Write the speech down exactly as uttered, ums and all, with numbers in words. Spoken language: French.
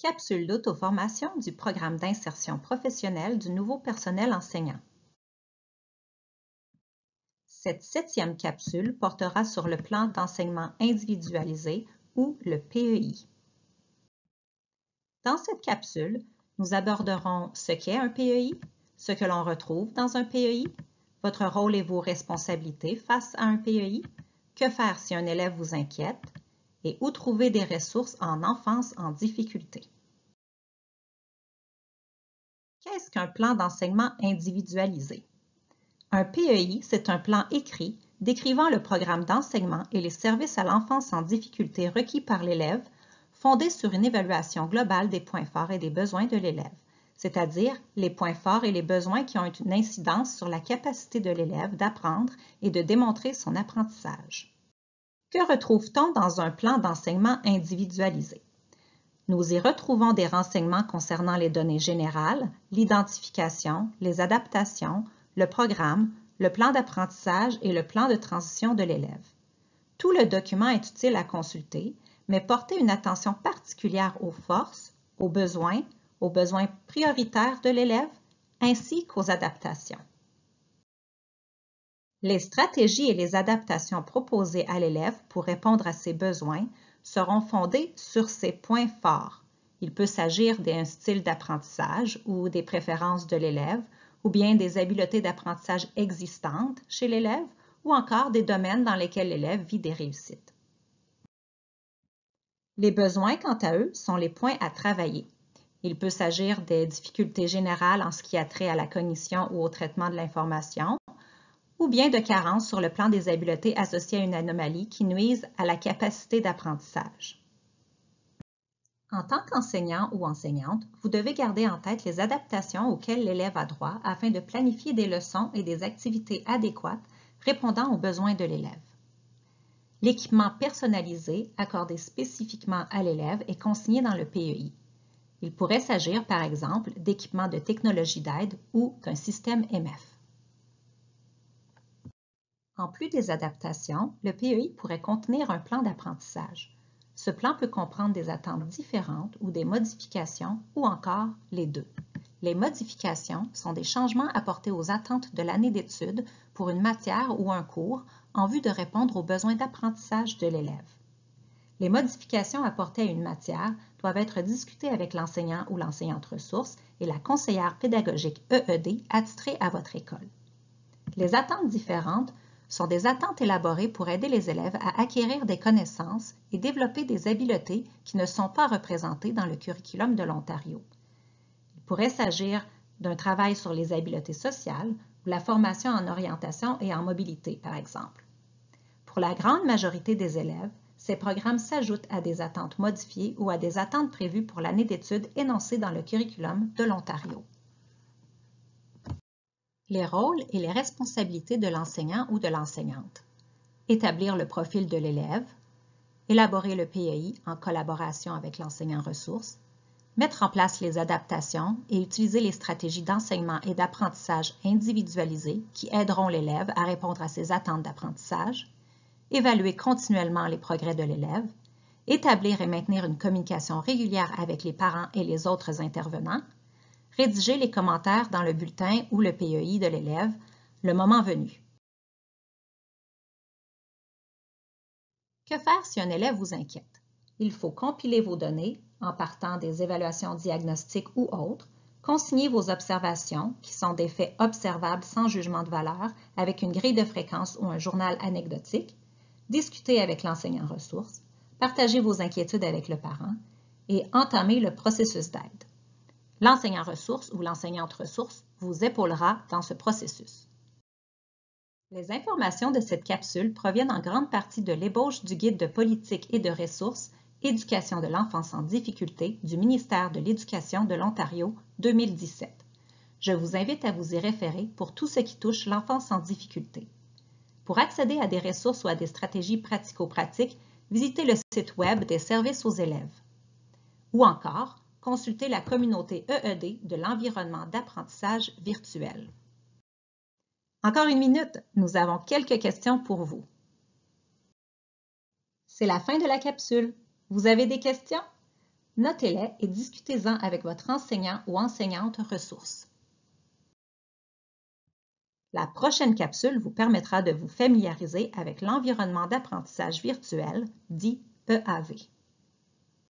Capsule d'auto-formation du programme d'insertion professionnelle du nouveau personnel enseignant. Cette septième capsule portera sur le plan d'enseignement individualisé ou le P E I. Dans cette capsule, nous aborderons ce qu'est un P E I, ce que l'on retrouve dans un P E I, votre rôle et vos responsabilités face à un P E I, que faire si un élève vous inquiète et où trouver des ressources en enfance en difficulté. Qu'est-ce qu'un plan d'enseignement individualisé? Un P E I, c'est un plan écrit décrivant le programme d'enseignement et les services à l'enfance en difficulté requis par l'élève, fondé sur une évaluation globale des points forts et des besoins de l'élève, c'est-à-dire les points forts et les besoins qui ont une incidence sur la capacité de l'élève d'apprendre et de démontrer son apprentissage. Que retrouve-t-on dans un plan d'enseignement individualisé? Nous y retrouvons des renseignements concernant les données générales, l'identification, les adaptations, le programme, le plan d'apprentissage et le plan de transition de l'élève. Tout le document est utile à consulter, mais portez une attention particulière aux forces, aux besoins, aux besoins prioritaires de l'élève, ainsi qu'aux adaptations. Les stratégies et les adaptations proposées à l'élève pour répondre à ses besoins seront fondées sur ses points forts. Il peut s'agir d'un style d'apprentissage ou des préférences de l'élève, ou bien des habiletés d'apprentissage existantes chez l'élève, ou encore des domaines dans lesquels l'élève vit des réussites. Les besoins, quant à eux, sont les points à travailler. Il peut s'agir des difficultés générales en ce qui a trait à la cognition ou au traitement de l'information, ou bien de carences sur le plan des habiletés associées à une anomalie qui nuisent à la capacité d'apprentissage. En tant qu'enseignant ou enseignante, vous devez garder en tête les adaptations auxquelles l'élève a droit afin de planifier des leçons et des activités adéquates répondant aux besoins de l'élève. L'équipement personnalisé accordé spécifiquement à l'élève est consigné dans le P E I. Il pourrait s'agir, par exemple, d'équipements de technologie d'aide ou d'un système M F. En plus des adaptations, le P E I pourrait contenir un plan d'apprentissage. Ce plan peut comprendre des attentes différentes ou des modifications ou encore les deux. Les modifications sont des changements apportés aux attentes de l'année d'études pour une matière ou un cours en vue de répondre aux besoins d'apprentissage de l'élève. Les modifications apportées à une matière doivent être discutées avec l'enseignant ou l'enseignante ressource et la conseillère pédagogique E E D attitrée à votre école. Les attentes différentes sont des attentes élaborées pour aider les élèves à acquérir des connaissances et développer des habiletés qui ne sont pas représentées dans le curriculum de l'Ontario. Il pourrait s'agir d'un travail sur les habiletés sociales ou la formation en orientation et en mobilité, par exemple. Pour la grande majorité des élèves, ces programmes s'ajoutent à des attentes modifiées ou à des attentes prévues pour l'année d'études énoncées dans le curriculum de l'Ontario. Les rôles et les responsabilités de l'enseignant ou de l'enseignante. Établir le profil de l'élève, élaborer le P E I en collaboration avec l'enseignant ressource, mettre en place les adaptations et utiliser les stratégies d'enseignement et d'apprentissage individualisées qui aideront l'élève à répondre à ses attentes d'apprentissage, évaluer continuellement les progrès de l'élève, établir et maintenir une communication régulière avec les parents et les autres intervenants, rédiger les commentaires dans le bulletin ou le P E I de l'élève, le moment venu. Que faire si un élève vous inquiète? Il faut compiler vos données en partant des évaluations diagnostiques ou autres, consigner vos observations, qui sont des faits observables sans jugement de valeur, avec une grille de fréquence ou un journal anecdotique, discuter avec l'enseignant ressource, partager vos inquiétudes avec le parent et entamer le processus d'aide. L'enseignant ressource ou l'enseignante ressource vous épaulera dans ce processus. Les informations de cette capsule proviennent en grande partie de l'ébauche du guide de politique et de ressources Éducation de l'enfance en difficulté du ministère de l'Éducation de l'Ontario deux mille dix-sept. Je vous invite à vous y référer pour tout ce qui touche l'enfance en difficulté. Pour accéder à des ressources ou à des stratégies pratico-pratiques, visitez le site Web des services aux élèves. Ou encore, consultez la communauté E E D de l'environnement d'apprentissage virtuel. Encore une minute, nous avons quelques questions pour vous. C'est la fin de la capsule. Vous avez des questions? Notez-les et discutez-en avec votre enseignant ou enseignante ressource. La prochaine capsule vous permettra de vous familiariser avec l'environnement d'apprentissage virtuel, dit E A V.